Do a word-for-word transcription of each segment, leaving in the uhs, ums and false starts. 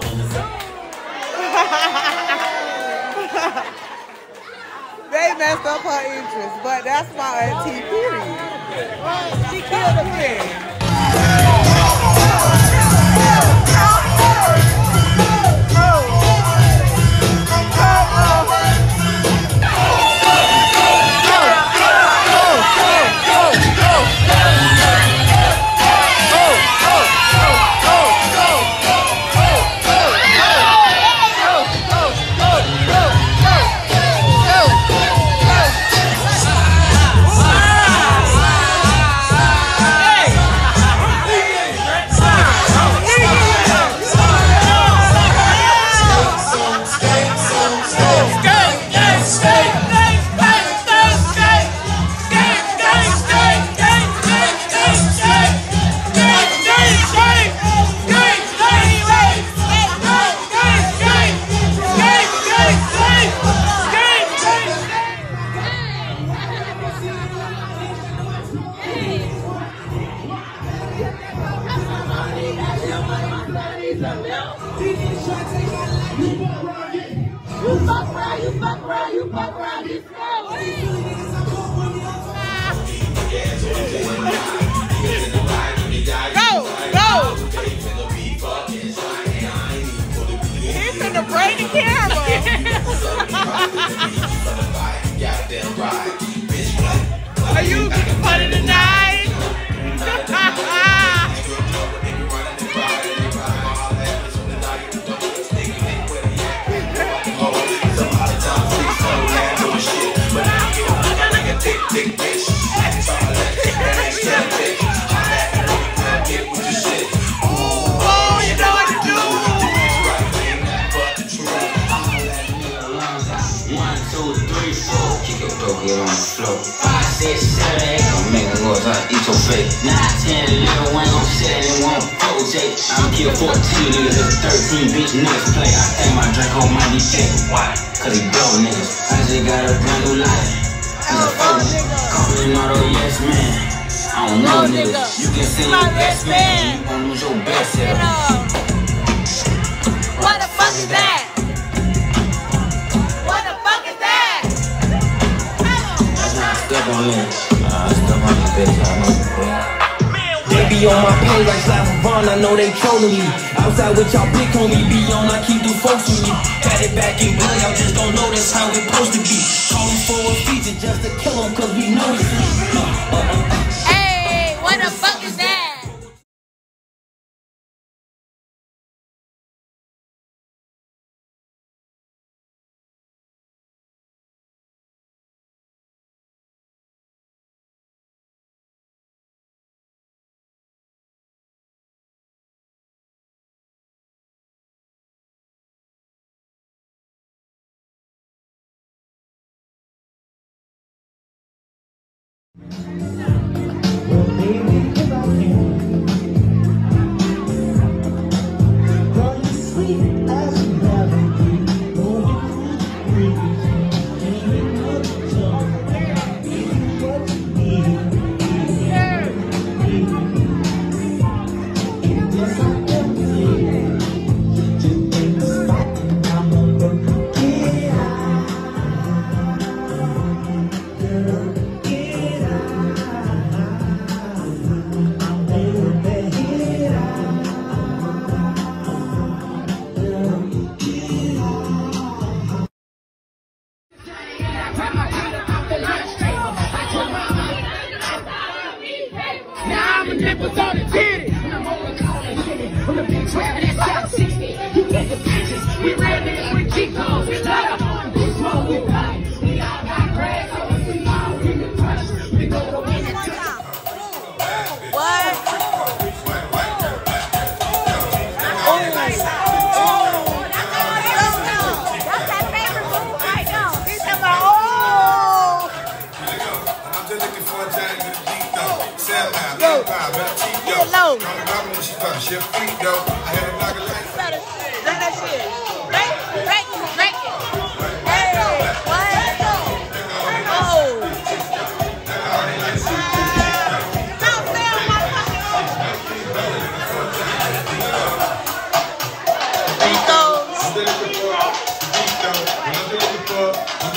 They messed up her interest, but that's my auntie, period. She killed a man. Are you funny tonight? Oh, you know what to do. One, two, three, four. Kick your door, get on the floor. Five, six, seven, eight. I'm making noise, I eat your face. Nine, ten, eleven, one, I'm seven, one, four, J. I'm kill fourteen niggas, if thirteen bitch niggas play. I take my drink on my D J. Why? Cause he blow niggas. I just got a brand new life. As a phone, calling all those yes man. I don't know niggas. You can see your best man. You gon' lose your best self. What the fuck is that? What the fuck is that? Step on me. Uh, step on this bitch. I know you, bro. They be on my page like Slavon, I know they trolling me. Outside with y'all pick on me, be on, I keep the folks with me. Got it back in blood, y'all just don't know that's how it's supposed to be. Call them for a feature just to kill them, cause we know it's me. Hey, what the fuck is that?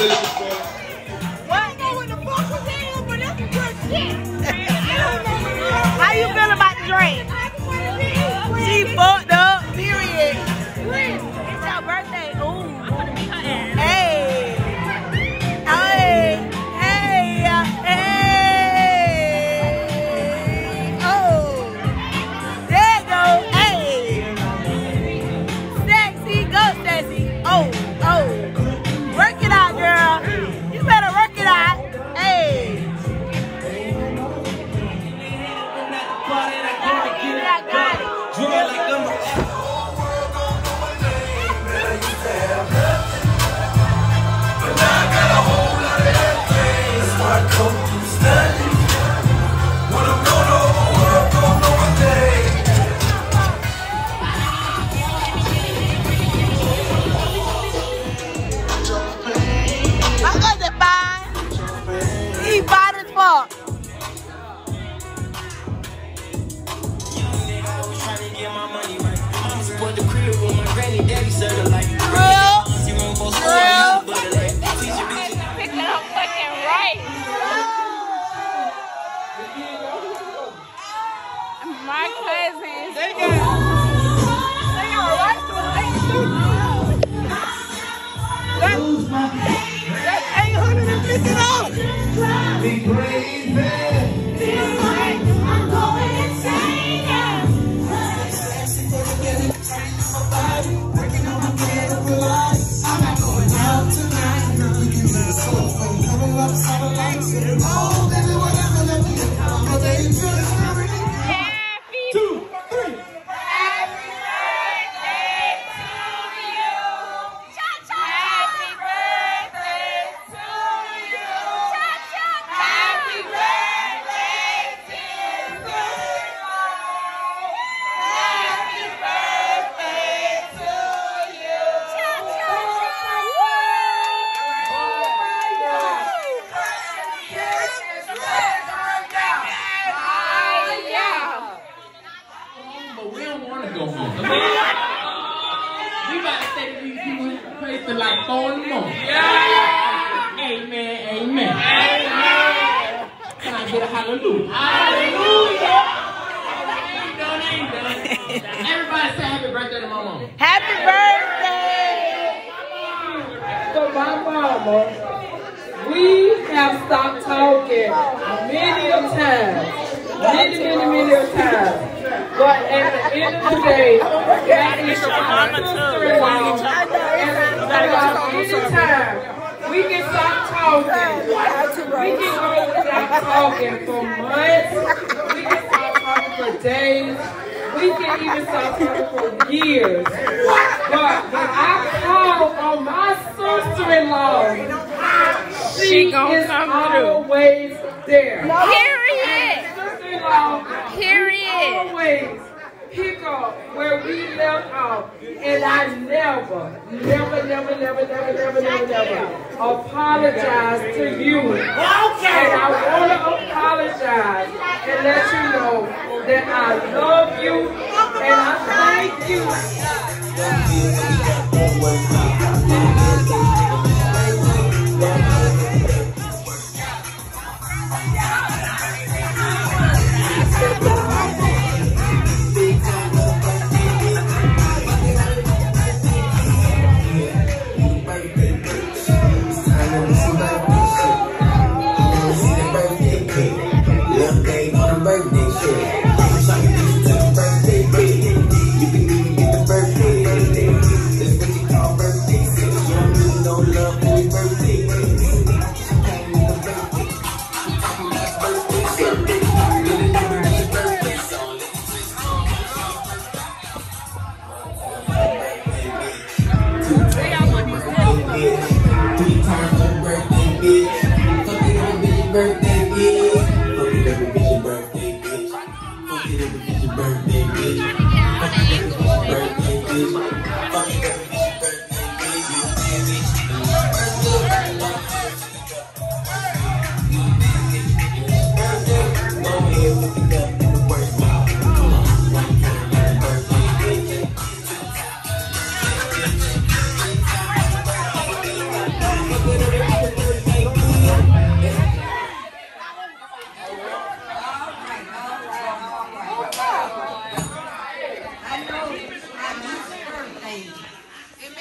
How you feel about the drink? She fucked up, period. It's your birthday. Ooh. I'm gonna beat her ass. Hey. Hey. Hey. Hey. Oh. There you go. Hey. Sexy. Go, Sexy. Oh. Oh. Work it out, girl. You better work it out. Hey. My cousins. They got, they got right to that's eight hundred fifty dollars. Be crazy. I'm going insane. I'm not going out tonight. We can do the soul thing. Coming up, satellites. Oh, baby, whatever, let me get on the day. Like four in the morning. Yeah. Amen, amen. Amen. Can I get a hallelujah? Hallelujah. Ain't done, ain't done. Everybody say happy birthday to my mama. Happy birthday. So my mama, we have stopped talking many of times. Many, many, many of times. But at the end of the day, that is my sister-in-law. Anytime we can stop talking, we can go without talking for months, we can stop talking for days, we can even stop talking for years. But when I call on my sister-in-law, she, she is always there. Period. Sister-in-law, Period. Always pick up where we left off, and I never, never, never, never, never, never, never, never apologize to you. Okay. And I want to apologize and let you know that I love you and I thank you. Birthday, you can even get the birthday. That's what you call birthday.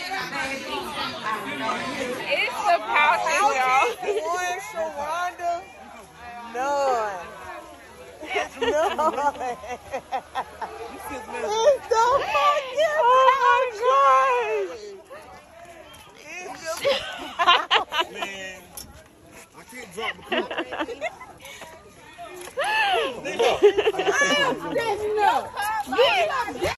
It's the pouches, y'all. One, Sharonda. None. It's none. It's the fucking oh my gosh. It's the man. I can't drop the cook. Nigga. I am setting up.